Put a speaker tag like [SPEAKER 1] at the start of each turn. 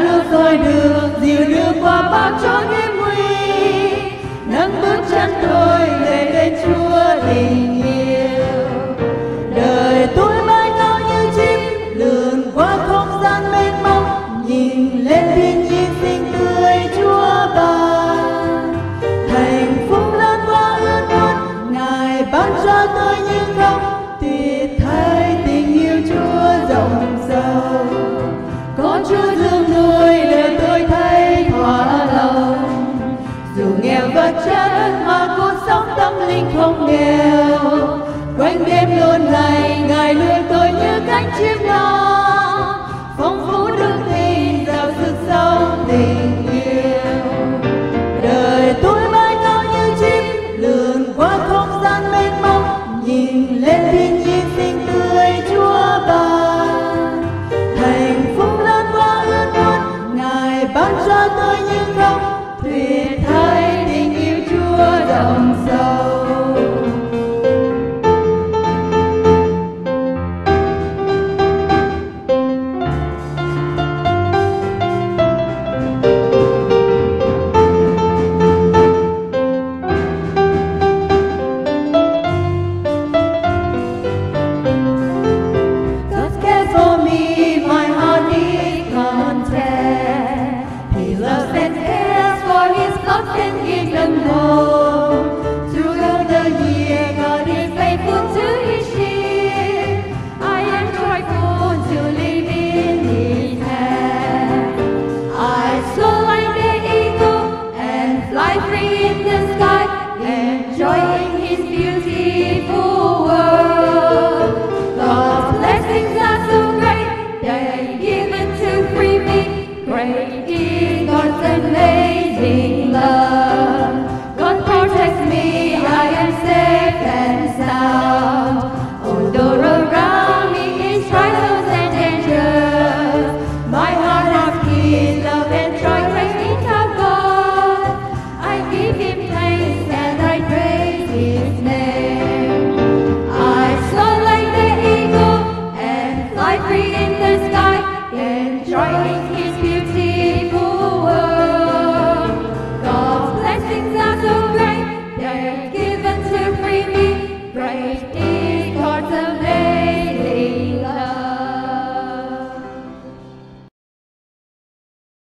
[SPEAKER 1] nước soi đường, dìu đưa qua bao chốn hiểm nguy. Nâng bước chân tôi để đến Chúa tình yêu. Đời tôi bay cao như chim, lượn qua không gian mênh mông, nhìn lên thiên nhiên xinh tươi Chúa ban. Hạnh phúc lan qua ước muốn, Ngài ban cho tôi những không. Tuyệt thay tình yêu Chúa rộng sâu, có Chúa dương nuôi để tôi thấy thỏa lòng. Dù nghèo vật chất mà cuộc sống tâm linh không nghèo, quanh đêm luôn này Ngài nuôi tôi như cánh chim non, phong phú đức tin giàu sức sống tình yêu. Đời tôi bay cao như chim, lượn qua không gian mênh mông, nhìn lên thiên nhiên xinh tươi Chúa ban. Hạnh phúc lan qua ước muốn, Ngài ban cho tôi những không. Tuyệt thay tình yêu Chúa rộng